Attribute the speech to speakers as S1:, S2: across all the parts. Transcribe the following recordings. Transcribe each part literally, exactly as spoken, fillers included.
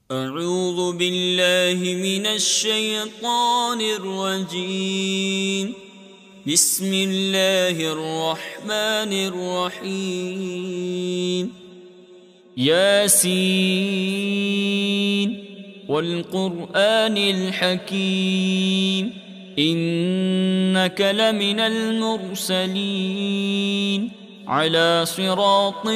S1: أعوذ بالله من الشيطان الرجيم. بسم الله الرحمن الرحيم. ياسين والقرآن الحكيم إنك لمن المرسلين على صراط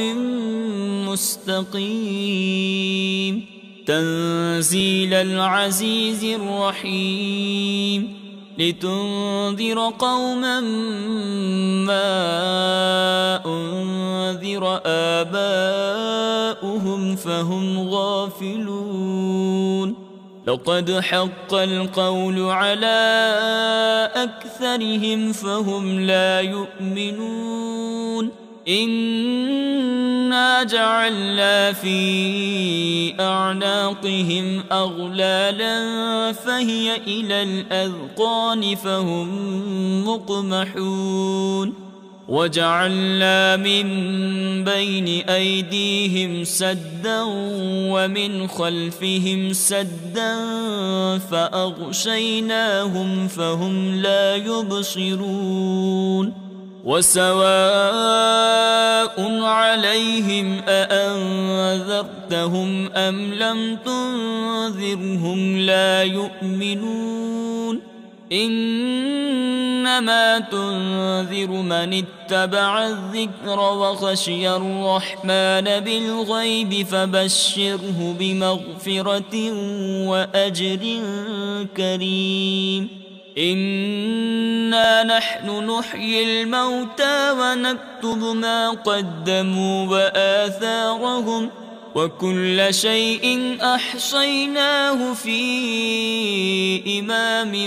S1: مستقيم تنزيل العزيز الرحيم لتنذر قوما ما أنذر آباؤهم فهم غافلون. لقد حق القول على أكثرهم فهم لا يؤمنون. إنا جعلنا في أعناقهم أغلالا فهي إلى الأذقان فهم مقمحون. وجعلنا من بين أيديهم سدا ومن خلفهم سدا فأغشيناهم فهم لا يبصرون. وسواء عليهم أأنذرتهم أم لم تنذرهم لا يؤمنون. إنما تنذر من اتبع الذكر وخشي الرحمن بالغيب فبشره بمغفرة وأجر كريم. إنا نحن نحيي الموتى ونكتب ما قدموا وآثارهم وكل شيء أحصيناه في إمام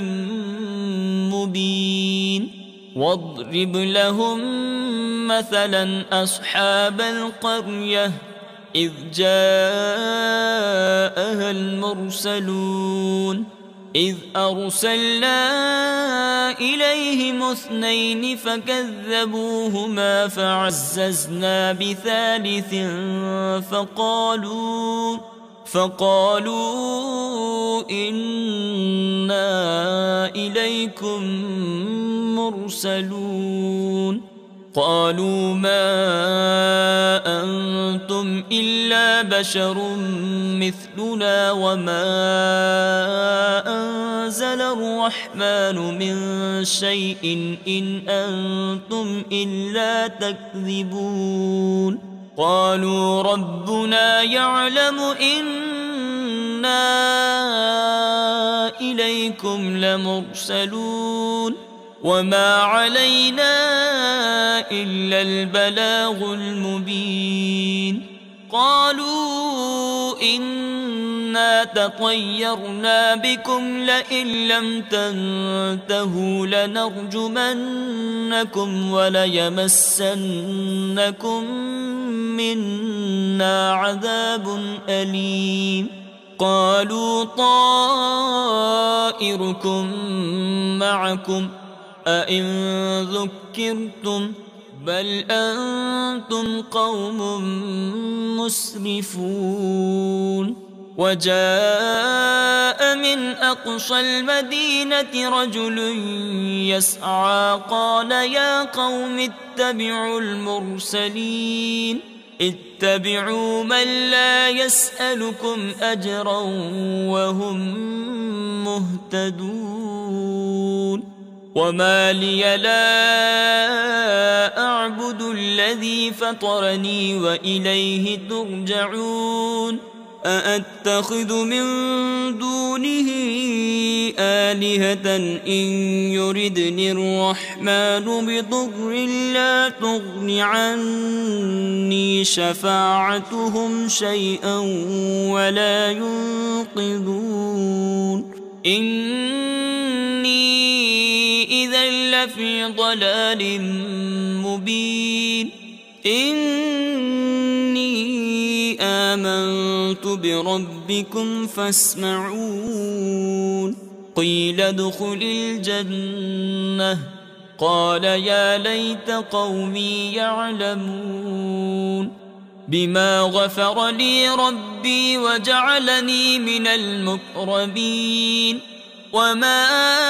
S1: مبين. واضرب لهم مثلا أصحاب القرية إذ جاءها المرسلون إذ أرسلنا إليهم اثنين فكذبوهما فعززنا بثالث فقالوا فقالوا إنا إليكم مرسلون. قالوا ما أنتم إلا بشر مثلنا وما أنزل الرحمن من شيء إن أنتم إلا تكذبون. قالوا ربنا يعلم إنا إليكم لمرسلون وما علينا إلا البلاغ المبين. قالوا إنا تطيرنا بكم لئن لم تنتهوا لنرجمنكم وليمسنكم منا عذاب أليم. قالوا طائركم معكم أئن ذكرتم بل أنتم قوم مسرفون. وجاء من أقصى المدينة رجل يسعى قال يا قوم اتبعوا المرسلين اتبعوا من لا يسألكم أجرا وهم مهتدون. وما لي لا أعبد الذي فطرني وإليه ترجعون. أأتخذ من دونه آلهة إن يردني الرحمن بضر لا تغن عني شفاعتهم شيئا ولا ينقذون. إني إذا لفي ضلال مبين. إني آمنت بربكم فاسمعون. قيل ادخل الجنة قال يا ليت قومي يعلمون. بما غفر لي ربي وجعلني من المقربين وما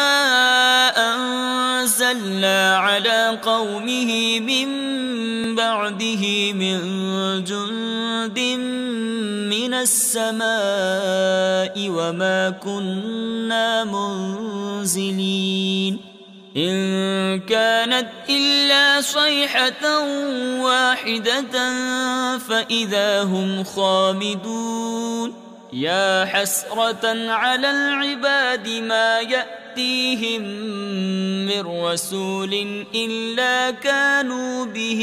S1: أنزلنا على قومه من بعده من جند من السماء وما كنا منزلين إن كانت إلا صيحة واحدة فإذا هم خامدون يا حسرة على العباد ما يأتيهم من رسول إلا كانوا به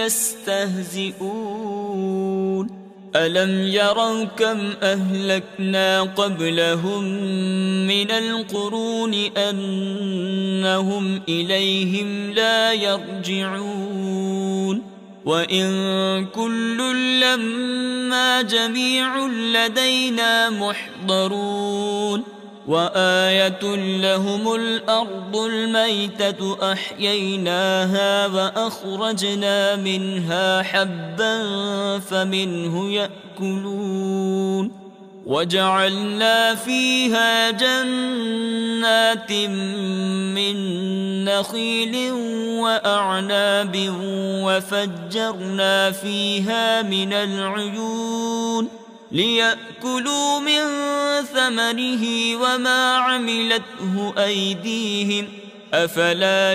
S1: يستهزئون ألم يروا كم أهلكنا قبلهم من القرون أنهم إليهم لا يرجعون وإن كل لما جميع لدينا محضرون وآية لهم الأرض الميتة أحييناها وأخرجنا منها حبا فمنه يأكلون وجعلنا فيها جنات من نخيل وأعناب وفجرنا فيها من العيون ليأكلوا من ثمره وما عملته أيديهم أفلا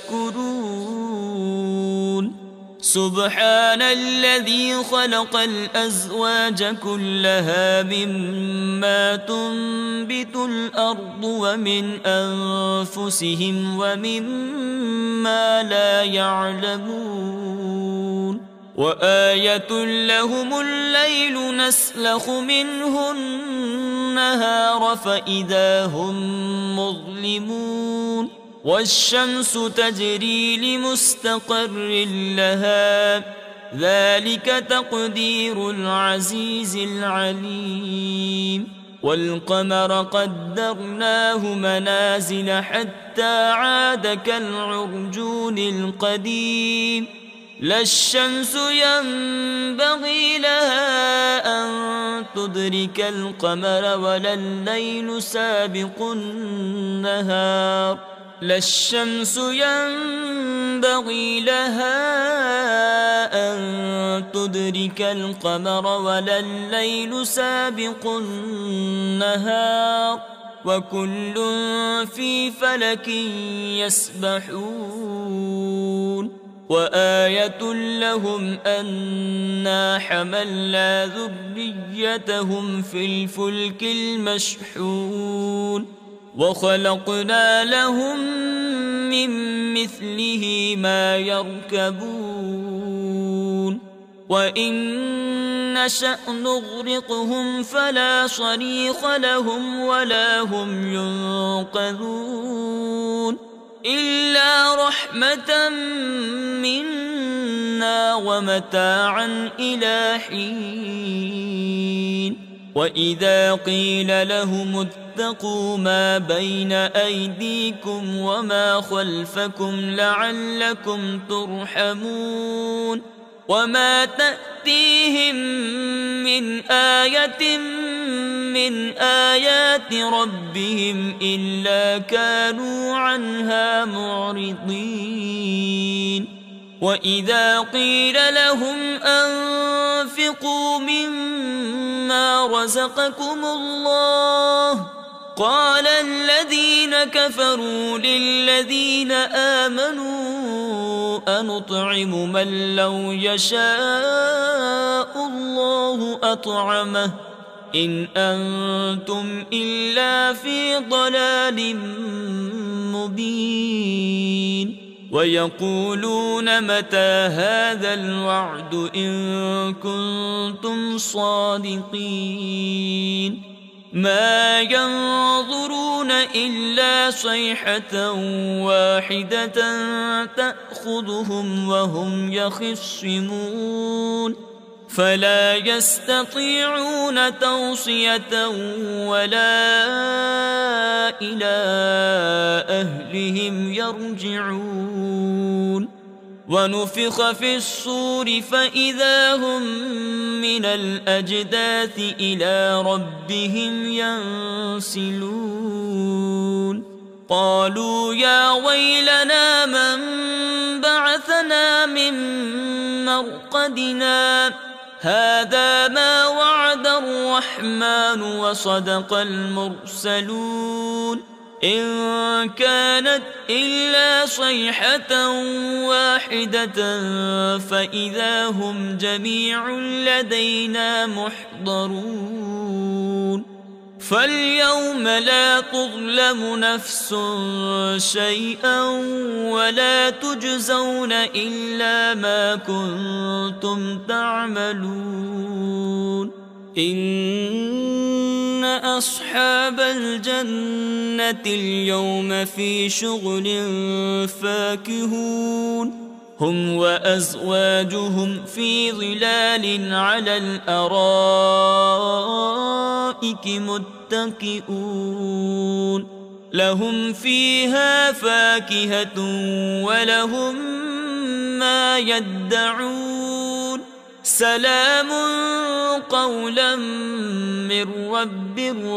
S1: يشكرون سبحان الذي خلق الأزواج كلها مما تنبت الأرض ومن أنفسهم ومما لا يعلمون وآية لهم الليل نسلخ منه النهار فإذا هم مظلمون والشمس تجري لمستقر لها ذلك تقدير العزيز العليم والقمر قدرناه منازل حتى عاد كالعرجون القديم لا الشمس ينبغي لها أن تدرك القمر ولا الليل سابق النهار لا الشمس ينبغي لها أن تدرك القمر ولا الليل سابق النهار وكل في فلك يسبحون وآية لهم أنا حملنا ذريتهم في الفلك المشحون وخلقنا لهم من مثله ما يركبون وإن نشأ نغرقهم فلا صريخ لهم ولا هم ينقذون إلا رحمة منا ومتاعا إلى حين وإذا قيل لهم اتقوا ما بين أيديكم وما خلفكم لعلكم ترحمون وما تأتيهم من آية من آيات ربهم إلا كانوا عنها معرضين وإذا قيل لهم أنفقوا مما رزقكم الله قال الذين كفروا للذين آمنوا أنطعم من لو يشاء الله أطعمه إن أنتم إلا في ضلال مبين ويقولون متى هذا الوعد إن كنتم صادقين ما ينظرون إلا صيحة واحدة تأخذهم وهم يخصمون فلا يستطيعون توصية ولا إلى أهلهم يرجعون ونفخ في الصور فإذا هم من الأجداث إلى ربهم ينسلون قالوا يا ويلنا من بعثنا من مرقدنا هذا ما وعد الرحمن وصدق المرسلون إن كانت إلا صيحة واحدة فإذا هم جميع لدينا محضرون فاليوم لا تظلم نفس شيئا ولا تجزون إلا ما كنتم تعملون إن أصحاب الجنة اليوم في شغل فاكهون هم وأزواجهم في ظلال على الأرائك متكئون لهم فيها فاكهة ولهم ما يدعون سلام قولا من رب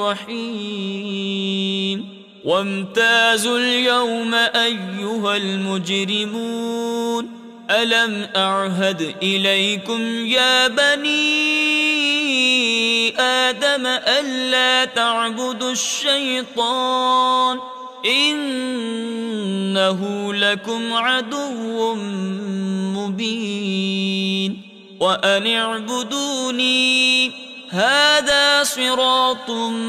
S1: رحيم وامتازوا اليوم أيها المجرمون ألم أعهد إليكم يا بني آدم ألا تعبدوا الشيطان إنه لكم عدو مبين وأن اعبدوني هذا صراط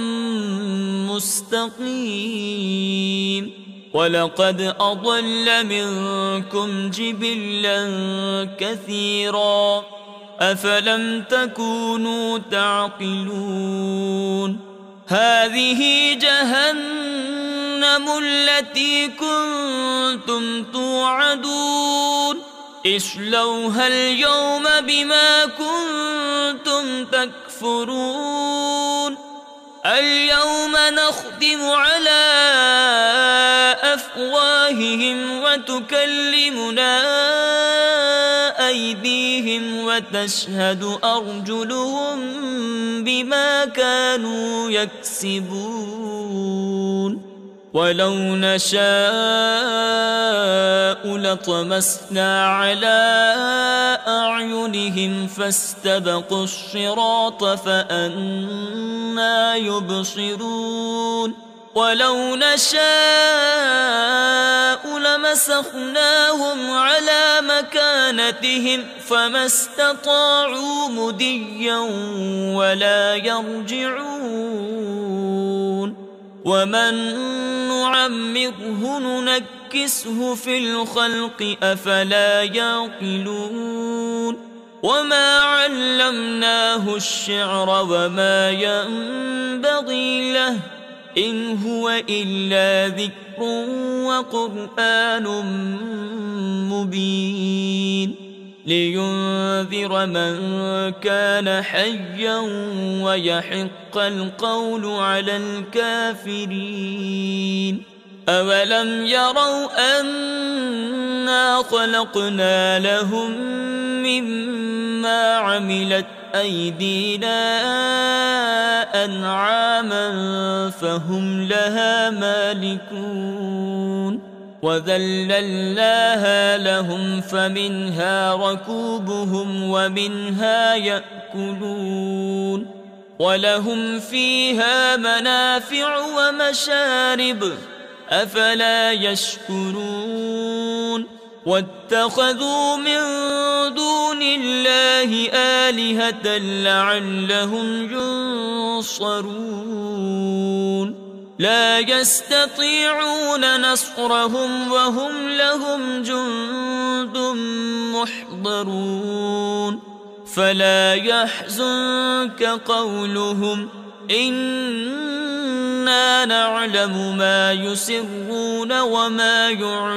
S1: مستقيم ولقد أضل منكم جبلا كثيرا أفلم تكونوا تعقلون هذه جهنم التي كنتم توعدون اصلوها اليوم بما كنتم تكفرون اليوم نختم على أفواههم وتكلمنا أيديهم وتشهد أرجلهم بما كانوا يكسبون ولو نشاء لطمسنا على أعينهم فاستبقوا الصراط فأنى يبصرون ولو نشاء لمسخناهم على مكانتهم فما استطاعوا مديا ولا يرجعون ومن نعمره ننكسه في الخلق أفلا يعقلون وما علمناه الشعر وما ينبغي له إن هو إلا ذكر وقرآن مبين لينذر من كان حيا ويحق القول على الكافرين أولم يروا أنا خلقنا لهم مما عملت أيدينا أنعاما فهم لها مالكون وذللناها لهم فمنها ركوبهم ومنها يأكلون ولهم فيها منافع ومشارب أفلا يشكرون واتخذوا من دون الله آلهة لعلهم ينصرون لا يستطيعون نصرهم وهم لهم جند محضرون فلا يحزنك قولهم إنا نعلم ما يسرون وما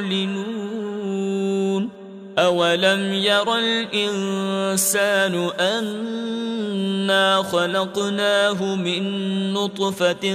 S1: يعلنون أولم ير الإنسان أنا خلقناه من نطفة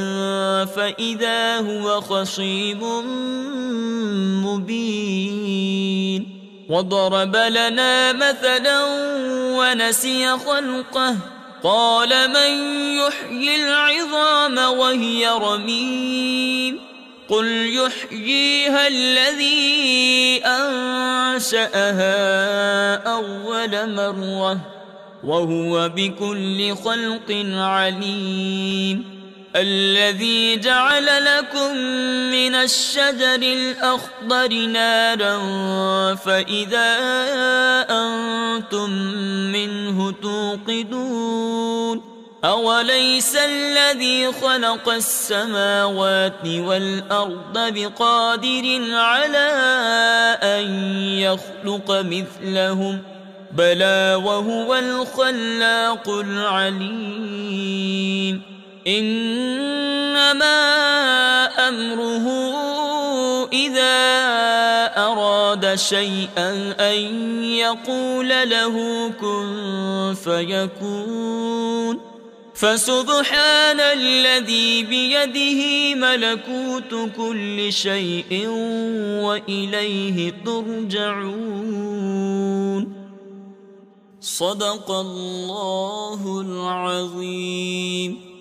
S1: فإذا هو خصيم مبين وضرب لنا مثلا ونسي خلقه قال من يحيي العظام وهي رميم قل يحييها الذي أنشأها أول مرة وهو بكل خلق عليم الذي جعل لكم من الشجر الأخضر نارا فإذا أنتم منه توقدون أوليس الذي خلق السماوات والأرض بقادر على أن يخلق مثلهم بلى وهو الخلاق العليم إنما أمره إذا أراد شيئا أن يقول له كن فيكون فسبحان الذي بيده ملكوت كل شيء وإليه ترجعون صدق الله العظيم.